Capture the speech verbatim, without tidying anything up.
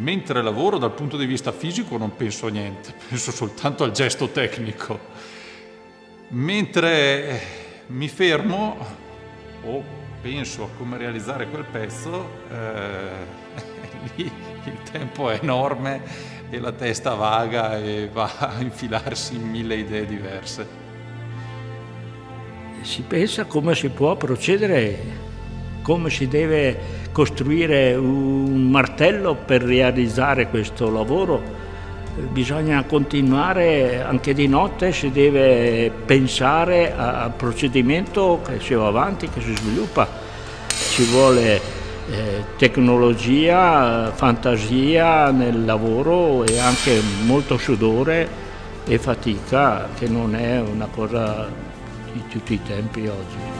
mentre lavoro dal punto di vista fisico non penso a niente, penso soltanto al gesto tecnico. Mentre mi fermo o penso a come realizzare quel pezzo, eh, lì il tempo è enorme e la testa vaga e va a infilarsi in mille idee diverse. Si pensa come si può procedere, come si deve costruire un martello per realizzare questo lavoro. Bisogna continuare anche di notte, si deve pensare al procedimento che si va avanti, che si sviluppa. Ci vuole eh, tecnologia, fantasia nel lavoro e anche molto sudore e fatica, che non è una cosa di tutti i tempi oggi.